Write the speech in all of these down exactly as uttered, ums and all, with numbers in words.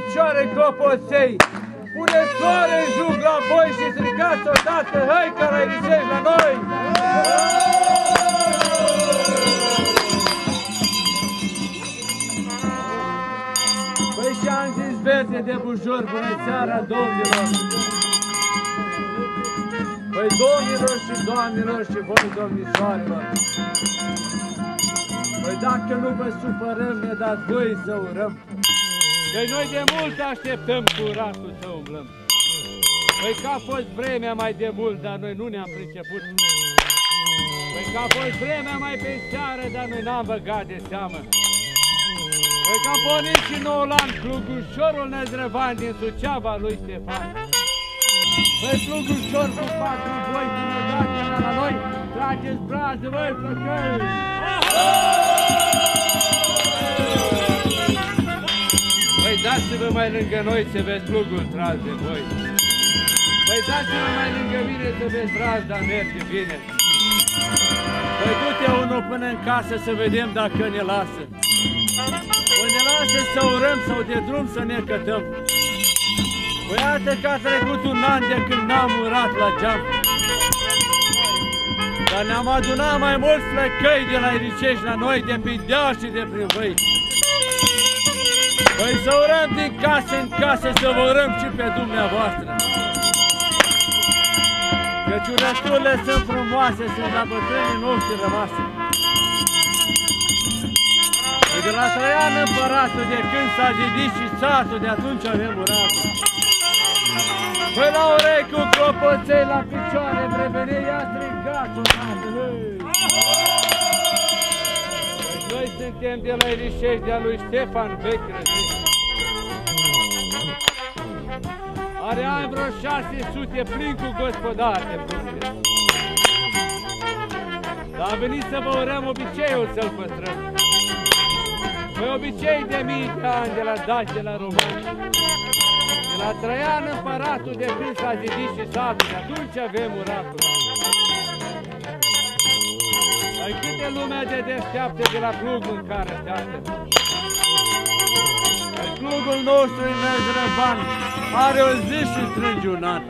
picioare clopoței. Puneți floare în jug la voi și strigați odată, hăi carairișești la noi! Păi și-am zis verde de bujor, bună seara, domnilor! Păi domnilor și doamnelor și voi domnișoarelor! Păi dacă nu vă supărăm, ne dați voi să urăm. Că noi de mult așteptăm curatul să umblăm. Păi că a fost vremea mai de mult, dar noi nu ne-am priceput. Păi că a fost vremea mai pe seară, dar noi n-am băgat de seamă. Păi că a pornit și noul an, plugușorul Năzdrăvan din Suceava lui Ștefan. Păi plugușor cu patru boi, cum e dat la noi, trageți brază, voi flăcăi! Păi dați-vă mai lângă noi să vezi plugul tras de voi. Păi dați-vă mai lângă mine să vezi brazda merge bine. Păi du-te unul până în casă să vedem dacă ne lasă. Păi ne lasă să urăm sau de drum să ne cătăm. Păi iată că a trecut un an de când n-am urat la geam. Dar ne-am adunat mai mulți flăcăi de la Iricești la noi, de pe deal și de prin văi. Păi să urăm din casă în casă, să vă urăm și pe dumneavoastră. Căci urăturile sunt frumoase, sunt la bătrânii noștri rămase. Păi de la Traian împăratul, de când s-a zidit și satul, de atunci avem uratul. Păi la urechi cu clopoței, la picioare, brevenei, i-a strigat odată, hei! Păi noi suntem de la Iricești, de-a lui Ștefan vechi răzăi. Are ani vreo șase sute, plin cu gospodari de fruste. Dar am venit să vă urăm obiceiul să-l păstrăm. Păi obicei de mii de ani, de la daci, de la romani. De la Traian împăratul, de când s-a zidit și satul, de atunci avem uratul. Păi câte lumea de deșteaptă de la plugul în care așteaptă. Păi plugul nostru în Năzdrăvan are o zi și strânge un an.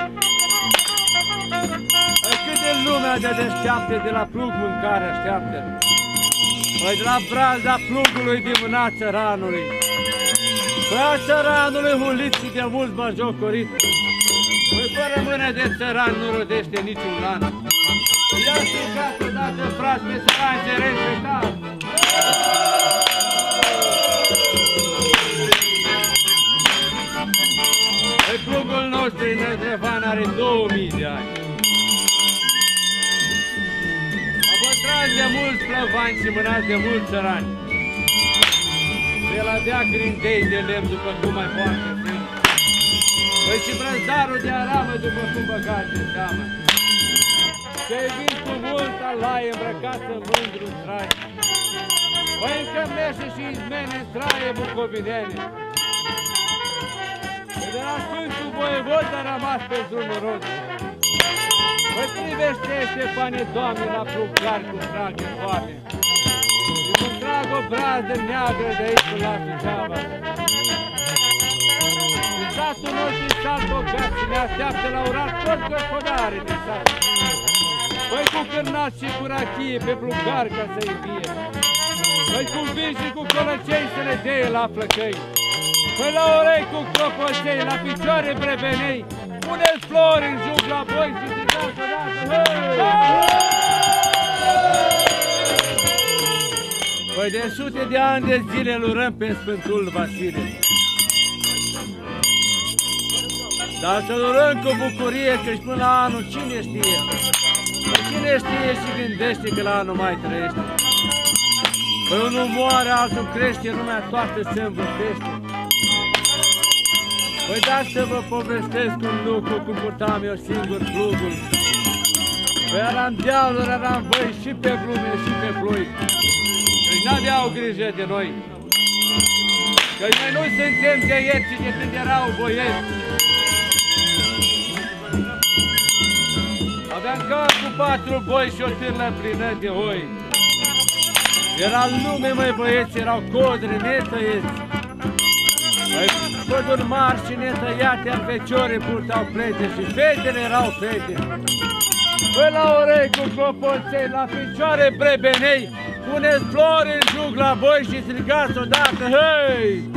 Păi câte lumea de deșteaptă de la plugul în care așteaptă. Păi de la braza plugului din mâna țăranului. Păi a țăranului hulit și de mult bajocorit. Păi fără mână de țăran nu rodește niciun lan. I-a strigat odată, frați, pe țărani se respectați. Păi plugul nostru în Năzdrăvan are două mii de ani. A păstrați de mulți plăvani și mânați de mulți țărani. El avea grindei de lemn după cum mai poartă frân. Păi și brăzdarul de aramă după cum băgați de seamă. Și-ai vin cu multă laie îmbrăcat în mândru trai. Păi încă meșe și izmene în traie bucovinene. Păi de la Sfântul Voievod a rămas pe drumul rod. Păi privește, Ștefane, Doamne, la plugari cu prag în foame. Și cum trag o brază neagră de aici la Suceava. Și satul nostru e sat bogat și ne așteaptă la urat toți gospodarii din sat. Păi cu cârnați și cu rachie pe plugar ca să-i vie. Păi cu vin și cu colăcei să le deie la flăcăi. Păi la urechi cu clopoței, la picioare brevenei. Puneți flori în jug la voi și strigați odată, hei! Păi de sute de ani de zile îl urăm pe Sfântul Vasile. Dar să-l urăm cu bucurie, că-și până la anul cine știe? Păi cine știe și gândește că la anul mai trăiește? Păi unul moare, altul crește, lumea toată se învârtește. Păi dați să vă povestesc un lucru cum purtam eu singur plugul. Păi eram dealuri, eram băi și pe blume și pe ploi. Căci n-aveau grijă de noi. Căci noi nu suntem de ieri, ci de când erau boieri. Aveam cap cu patru boi și o târlă plină de oi. Era lume, măi băieți, erau codri netăieți. Păi păduri mari și netăiate, iar feciorii purtau plete și fetele erau fete. Păi la urei cu clopoței, la picioare brebenei, puneți flori în jug la voi și strigați odată, hei!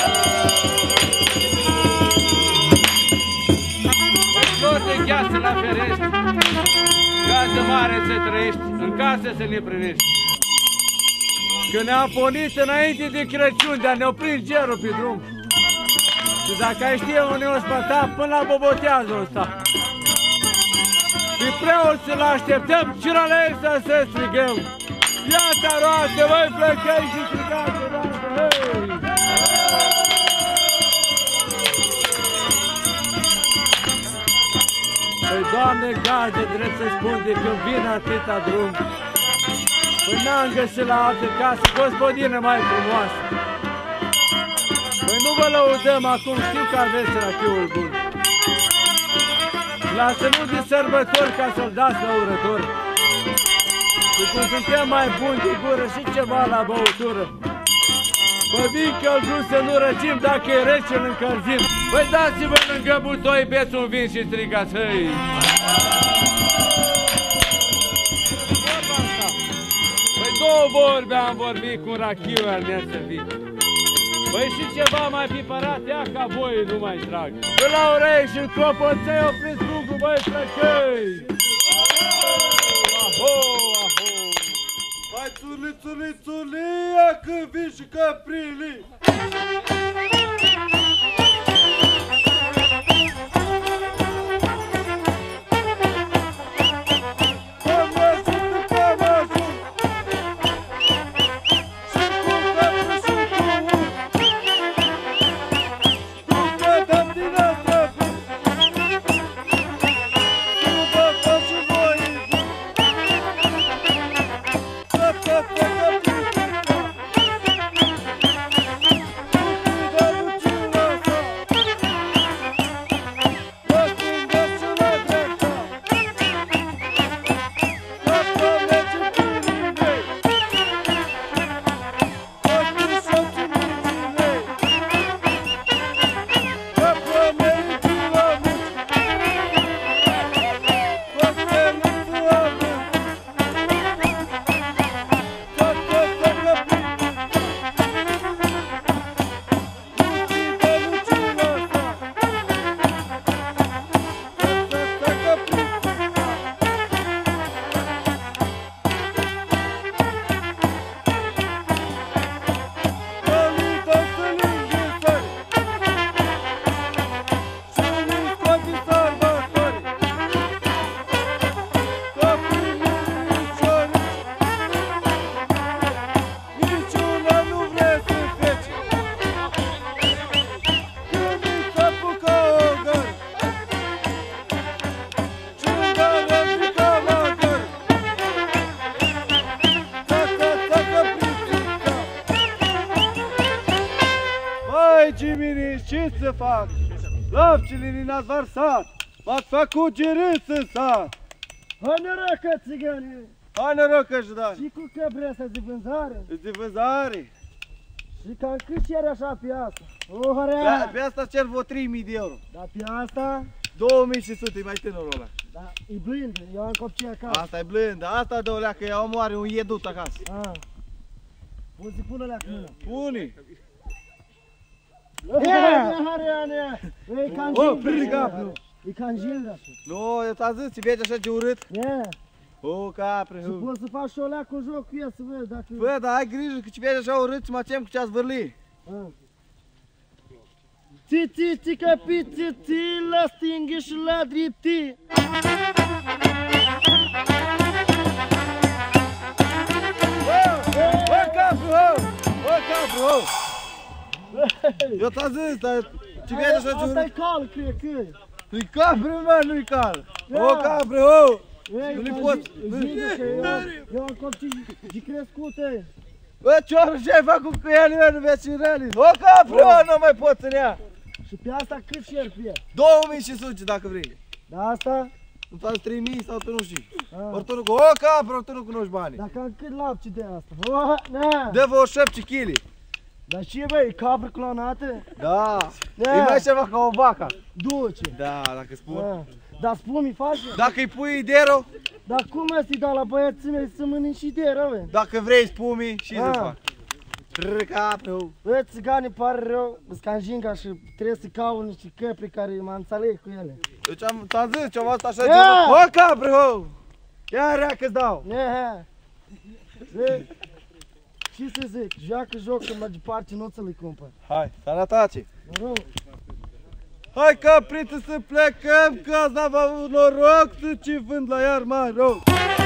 Păi flori de gheață la ferești, casă mare să trăiești, în casă să ne prinești. Când ne-am pornit înainte de Crăciun, dar ne-o prins gerul pe drum. Și dacă ai știe unde o spăta, până la bobotează o sta. Pe preot să-l așteptăm, ciralexa să strigăm. Iată roate, voi plăcăi și strigați odată, hei! Păi, Doamne, gaze, drept să spun de când vine atâta drum. Păi n-am găsit la altă casă gospodină mai frumoasă. Păi nu vă lăudăm acum, știu că aveți rachiul bun. Lasă nu de sărbători ca să-l dați la urător. Și cum suntem mai buni de gură și ceva la băutură. Păi vin căldus să nu răcim, dacă e rece îl încălzim. Păi dați-vă lângă butoi, beți un vin și strigați, hei! Păi două vorbe am vorbit cu rachiul al meu servit. Păi și ceva mai pipărat, ia ca voi nu mai trag. Că la urei și în clopoței opriți Google, băi plăcăi! Aho, aho! Hai țurli, țurli, țurli, ia că vin și caprilii! Ce să fac? Lapcele ni-n-ați varsat, m-ați făcut gerâț în sat. Hai norocă, țigane! Hai norocă, Jdan! Și cu căbresa de vânzare? De vânzare? Și cam cât ceri așa pe asta? O, Pe, hărea! pe asta cer vreo trei mii de euro. Dar pe asta? două mii cinci sute, e mai tânărul ăla. Da, e blândă, eu am copii acasă. Asta e blândă, asta de o leacă, ea omoare un iedut acasă. Ah. Poți să pună la mână. Pune! E Oh, prinde capul! E canjilda. Nu, eu ți-am zis, ți vezi așa de urât? E. O, capre! Și poți să faci și o leacă joc cu ea să vezi dacă... Bă, dar ai grijă că ți vezi așa urât, mă tem cu ce-ați vârli. Ți, ți, ți, capi, ți, ți, la stinghi și la dripti. Bă, capru, ho! Bă, capru, ho! Eu ți-am zis, dar ce vezi așa de urât? Asta-i cal, cred că e. Nu-i capru, mă, nu-i cal! O, capru, ho! Nu-i poți! Eu am copii de crescute. Bă, ciorul, ce-ai făcut cu el, eu nu vezi în ele? O, capru, ho, nu mai pot să ne ia! Și pe asta cât cer pe el? două mii cinci sute dacă vrei. Da, asta? Nu faci trei mii sau tu nu știi. Ah. Ori tu nu, o, capru, ori tu nu cunoști banii. Dar cam cât lapci de asta? O, na! Dă-vă o șapte kilograme. Dar ce băi, capră clonată? Da. Da. E mai ceva ca o vacă. Duce. Da, dacă spun. Da. Dar spumi face? Dacă îi pui idero, Dar cum ăsta-i da la băieții mei să mănânci și de rău, dacă vrei spumi și Ah. să fac. Capru. bă, țigani, pare rău, scanjinga și trebuie să caut niște căpri care mă înțeleg cu ele. Deci am, ți-am zis, ce-am văzut așa Ia! ceva. Bă, capru, ho! Ia rea că-ți dau. Nehe. Bă, ce să zic, joacă joc când mai departe nu ți-l cumpăr. Hai, sănătate. Noroc. Hai capriță să plecăm, că azi n-am avut noroc să ce vând la iar mai rău.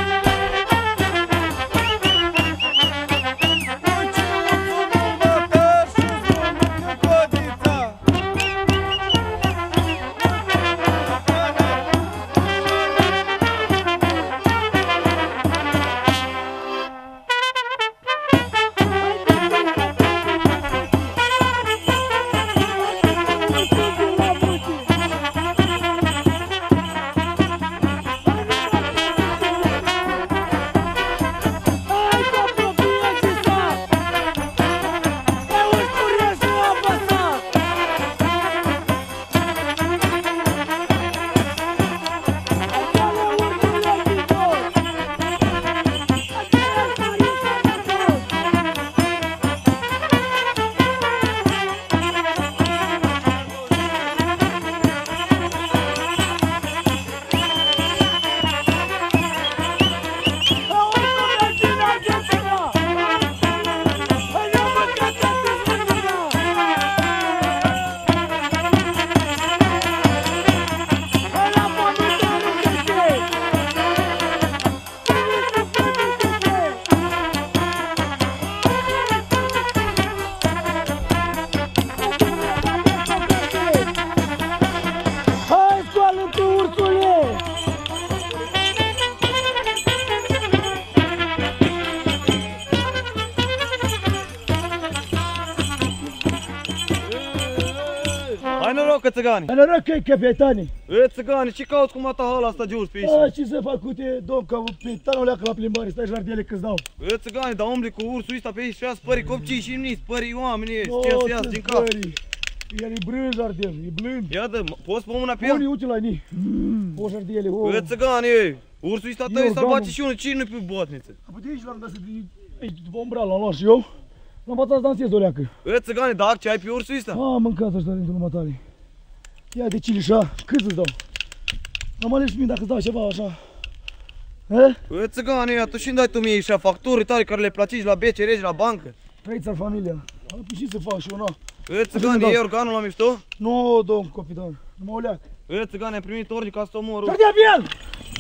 Hai noroc că țigani! Hai noroc că-i capetanii! E țigani, ce cauți cu matahala asta de urs pe aici? A, ce să fac cu te, domn, că pe tanul leacă la plimbare, stai jardele câți dau. E țigani, dar umbli cu ursul ăsta pe aici și ia spării copcii și nici spării oamenii ăștia, ce să iasă din cap. El e brân jardel, e blând. Ia dă, poți pune mâna pe Unii el? uite la ni. O jardele, o. E țigani, ursul ăsta tău e sălbatic și unul, cine nu-i pe botniță? Păi de aici l-am dat să de aici după umbrel l-am luat și eu. L-am învățat să dansez o leacă. E țigani, dar ce ai pe ursul ăsta? A, mâncați ăștia din lumea tale. Ia de cilișa, cât îți dau? Am ales mie dacă îți dau ceva așa. E țigani, ia, tu și-mi dai tu mie așa facturi tale care le plătiți la B C R și la bancă? Trăiți al familia. Am ce să fac și eu, na. E țigani, e organul la mișto? Nu, domn capitan, numai o leacă. E țigani, ai primit ordine ca să te omorul. Dă-te pe el!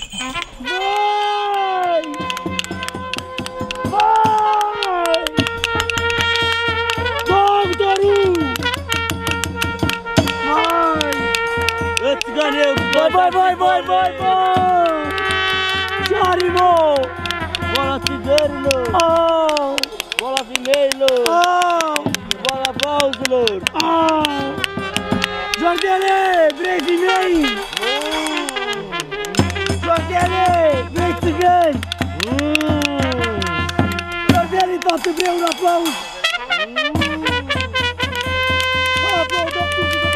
Vai! Vai! Doctorul! Vai! E țigani, eu! Vai, vai, vai, vai, vai, vai! Ce-ari, mă? Boala țigărilor, Au! boala femeilor, Au! boala pauzelor. Au! Jordele, vrei femei? Jordele, vrei țigări? Jordele, toată vrei un aplauz? Aplaudăm cu zi,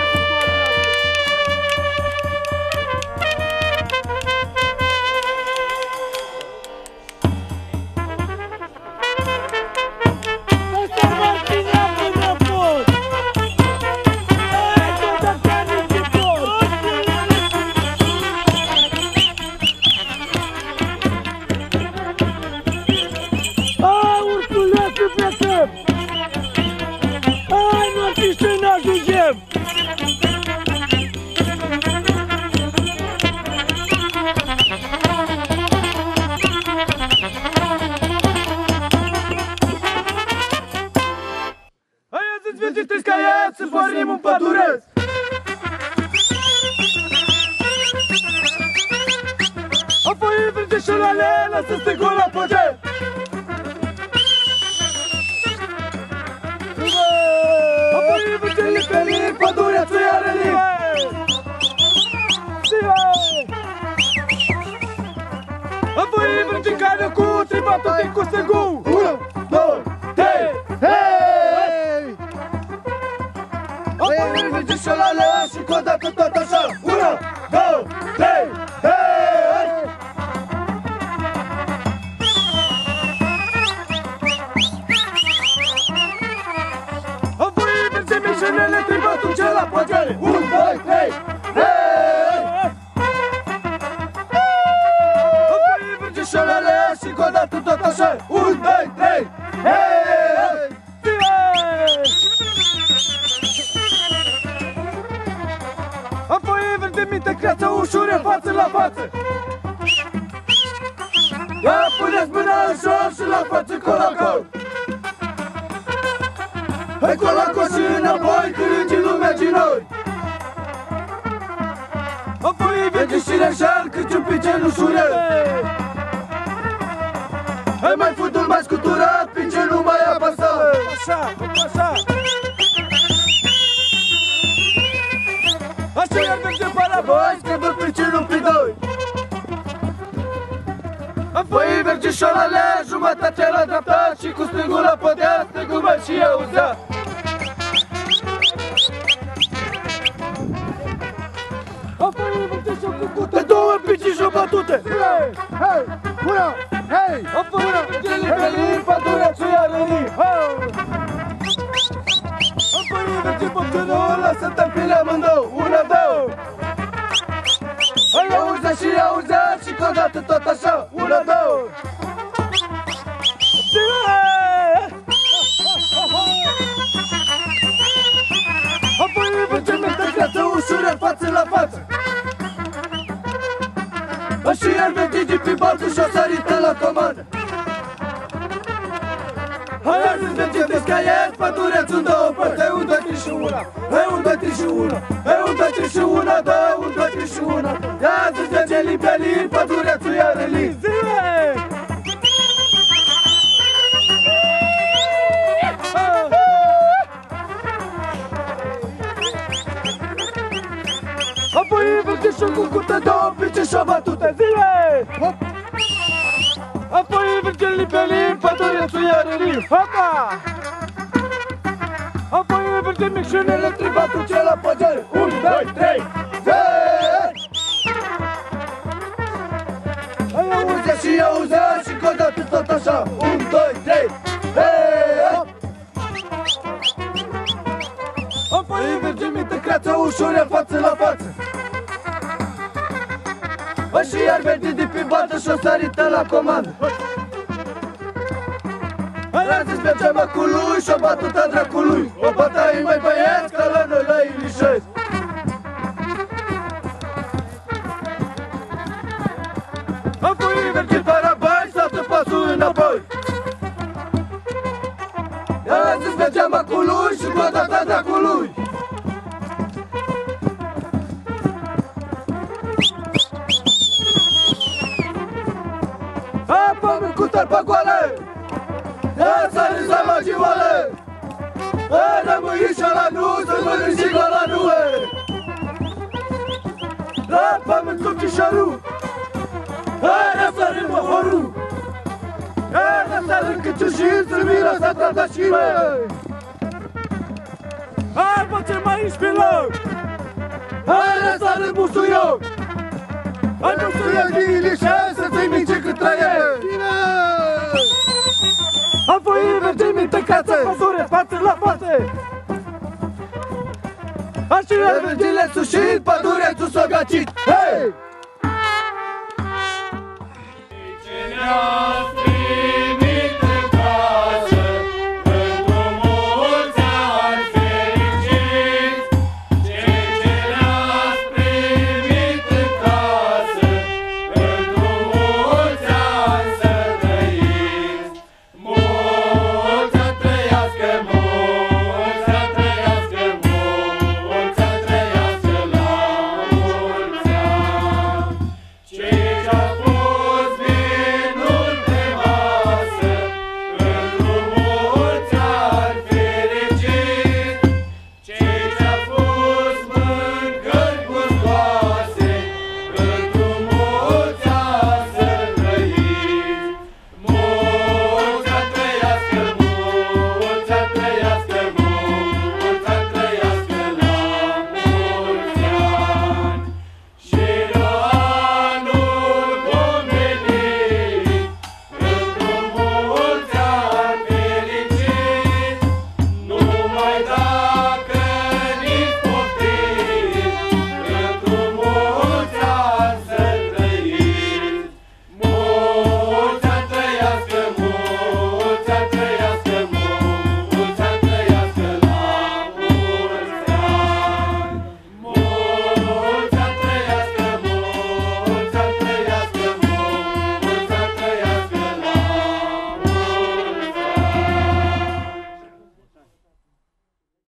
să pornim în pădure! Apoi vrăjeșul ale, lasă stângul la păget! Apoi vrăjeșul pe lin, pădurea ți iară lin! Apoi vrăjeșul care cu tribatul de cu stângul! Unu, doi, trei, hei! șolale și cu o dată tot așa. Una, două, trei, hei! Apoi merge mișenele, trebuie atunci la păcare. Un, doi, trei, hei! Apoi merge șolale și cu o dată tot așa. Un, doi, trei, hei! Apoi verde minte creață ușure față la față. Ia puneți mâna în jos și la față col-acol. Hai col-acol și înapoi când în lumea ginoi. Apoi vede și reșal cât un picel ușurel. Hai mai futul mai scuturat, pince nu mai apăsat. Așa, așa. Așa iar merge pe la voi, că vă picinul pe doi. Apoi merge șolale, jumătate la dreapta și cu stângul la podea, stângul mai și auzea. Apoi merge și-o cucute, două pici și-o batute. Hei, hei, una, hei, apoi merge libeli, pădurea ți-a răni. Apoi merge băptânul, lasă-te-n file amândouă, una, două. Hai auzea și auzea și că odată tot așa, una, două. Apoi merge merge creață ușură față la față. Și iar merge Gigi pe baltă și-o sărită la comandă. Hai azi merge de scaiet, pădureț în două părți. Hai un, doi, trei și una. Hai un, doi, trei și una. Hai un, doi, trei și una, doi, un, doi, trei și una. Ia azi merge libelit, pădurețul iar în lin. Zile! Apoi merge și-o cucută, două pice și-o batute. Zile! Apoi merge libelit, pădurețul iar în lin. Hopa! Apoi merge micșunele, tribatul ce la păgere. Un, doi, trei, zile! Hai auzea și auzea și că odată tot așa. Un, doi, trei, hei! Apoi merge minte creață ușură față la față. Și iar merge de pe baltă și-o sărită la comandă. Hai azi merge măcului și-o batută dracului. O bătaie mai băieți ca la noi la Ilișezi. Apoi merge Barabai, saltă pasul înapoi. Iar azi merge măcului și bătata dracului. Apoi cu tarpa goale, ia țări să mă gioale. Hai rămâi și la nu, să mănânci și la nu. La pământ cu cișorul, hai răsărim mă horul. Hai răsărim câciușin, să miră să trata și mei. Hai bățe mai inspirăm, hai răsărim busuioc. Hai busuioc din Ilișezi, să-ți mince cât trăiești. Apoi merge minte cață, pădure, față la față. Așa iar mergile sușit, pădurețul s-o găcit. Hei!